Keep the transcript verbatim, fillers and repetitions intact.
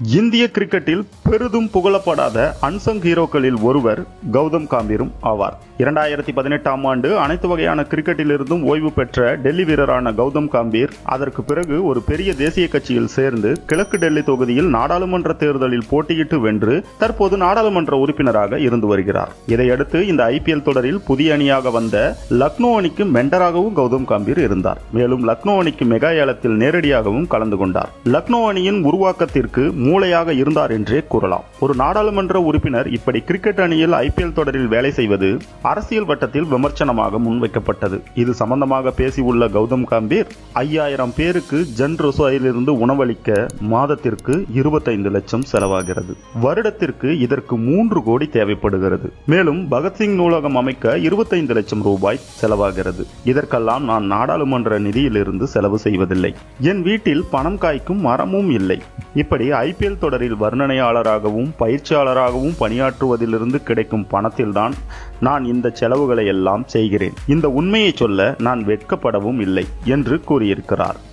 இந்திய கிரிக்கெட்டில் பெரிதும் புகழப்படாத அன்சங் ஹீரோக்களில் ஒருவர் கௌதம் காம்பீரும் ஆவார். இரண்டாயிரத்தி பதினெட்டாம் ஆண்டு அனைத்து வகையான கிரிக்கெட்டிலிருந்தும் ஓய்வு பெற்ற டெல்லி வீரரான கௌதம் காம்பீர் அதற்கு பிறகு ஒரு பெரிய தேசிய கட்சியில் சேர்ந்து கிழக்கு டெல்லி தொகுதியில் நாடாளுமன்ற தேர்தலில் போட்டியிட்டு வென்று தற்போது நாடாளுமன்ற உறுப்பினராக இருந்து வருகிறார். இதையடுத்து இந்த ஐபிஎல் தொடரில் புதிய அணியாக வந்த லக்னோ அணிக்கு மெண்டராகவும் கௌதம் காம்பீர் இருந்தார். மேலும் லக்னோ அணிக்கு மெகா ஏலத்தில் நேரடியாகவும் கலந்து கொண்டார். லக்னோ அணியின் உருவாக்கத்திற்கு மூளையாக இருந்தார் என்றே கூறலாம். ஒரு நாடாளுமன்ற உறுப்பினர் இப்படி கிரிக்கெட் அணியில் ஐபிஎல் தொடரில் வேலை செய்வது அரசியல் வட்டத்தில் விமர்சனமாக முன்வைக்கப்பட்டது. இது சம்பந்தமாக பேசியுள்ள கௌதம் காம்பீர், ஐயாயிரம் பேருக்கு ஜன் ரோசோயிலிருந்து உணவளிக்க மாதத்திற்கு இருபத்தைந்து லட்சம் செலவாகிறது. வருடத்திற்கு இதற்கு மூன்று கோடி தேவைப்படுகிறது. மேலும் பகத்சிங் நூலகம் அமைக்க இருபத்தைந்து லட்சம் ரூபாய் செலவாகிறது. இதற்கெல்லாம் நான் நாடாளுமன்ற நிதியிலிருந்து செலவு செய்வதில்லை. என் வீட்டில் பணம் காய்க்கும் மரமும் இல்லை. இப்படி ஐபிஎல் தொடரில் வர்ணனையாளராகவும் பயிற்சியாளராகவும் பணியாற்றுவதிலிருந்து கிடைக்கும் பணத்தில்தான் நான் இந்த செலவுகளை எல்லாம் செய்கிறேன். இந்த உண்மையை சொல்ல நான் வெட்கப்படவும் இல்லை என்று கூறியிருக்கிறார்.